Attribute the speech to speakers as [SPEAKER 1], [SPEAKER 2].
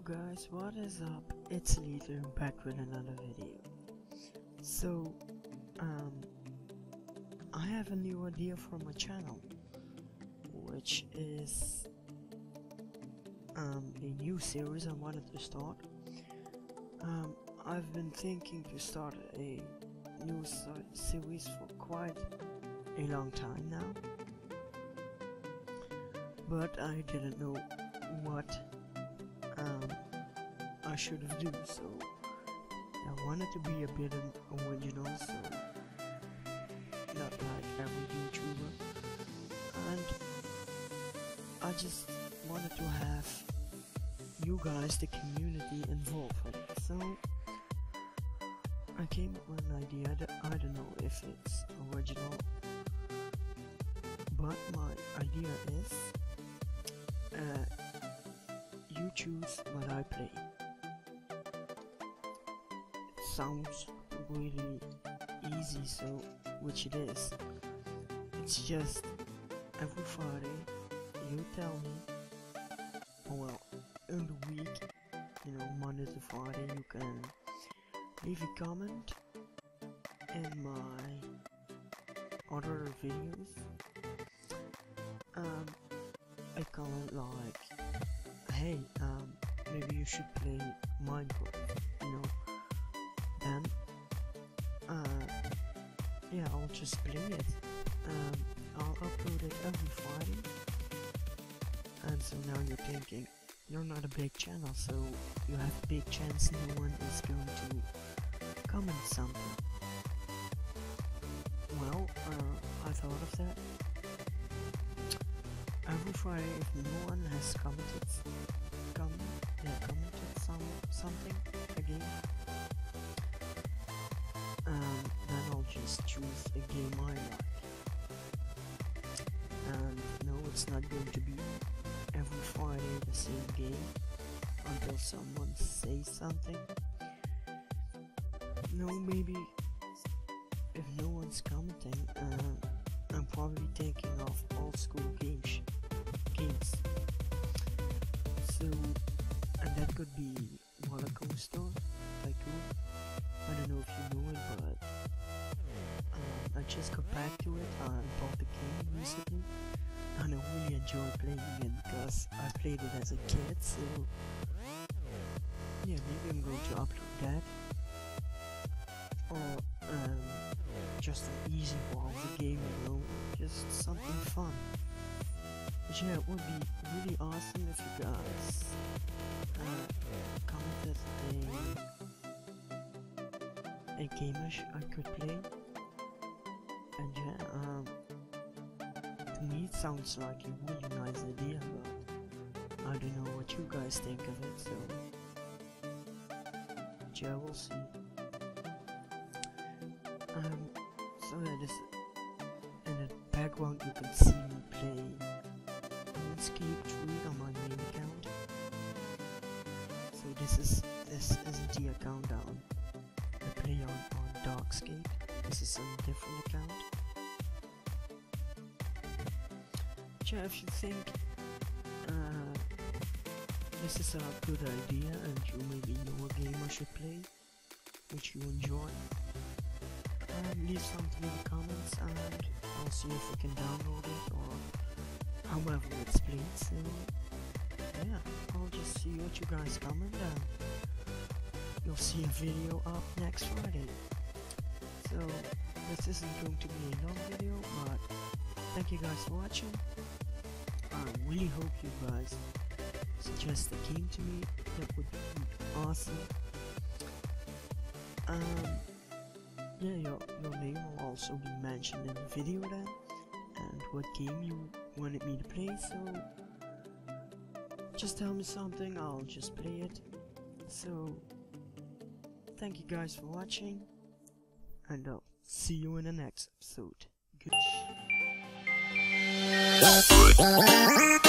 [SPEAKER 1] guys, what is up? It's Leader back with another video. So, I have a new idea for my channel, which is a new series I wanted to start. I've been thinking to start a new series for quite a long time now, but I didn't know what I should have done, so I wanted to be a bit original, so not like every YouTuber, and I just wanted to have you guys, the community, involved with it. So I came up with an idea that I don't know if it's original, but my idea is you choose what I play. It sounds really easy, so which it is. It's just every Friday you tell me, well, in the week, you know, Monday to Friday, you can leave a comment in my other videos. A comment like, hey, maybe you should play Minecraft, you know. Then yeah, I'll just play it. I'll upload it every Friday. And so now you're thinking, you're not a big channel, so you have a big chance no one is going to comment something. Well, I thought of that. Every Friday, if no one has commented something again, then I'll just choose a game I like. And no, it's not going to be every Friday the same game until someone says something. No, maybe if no one's commenting, I'm probably thinking of old school games. So, and that could be Roller Coaster Tycoon. I don't know if you know it, but I just got back to it. I bought the game recently, and I really enjoy playing it because I played it as a kid. So, yeah, maybe I'm going to upload that, or just an easy walk of the game, you know, just something fun. But yeah, it would be really awesome if you guys commented a game I could play. And yeah, to me it sounds like a really nice idea, but I don't know what you guys think of it, so yeah, we'll see. So yeah, this in the background you can see me play RuneScape 3 on my main account. So this isn't the account I play on Darkscape. This is a different account. Yeah, if you think this is a good idea and you maybe know a game I should play which you enjoy, leave something in the comments and I'll see if we can download it or however it's played. So yeah, I'll just see what you guys comment and you'll see a video up next Friday. So this isn't going to be a long video, but thank you guys for watching. I really hope you guys suggest a game to me. That would be awesome. Yeah, your name will also be mentioned in the video then, and what game you wanted me to play, so just tell me something, I'll just play it. So thank you guys for watching, and I'll see you in the next episode. Goodbye.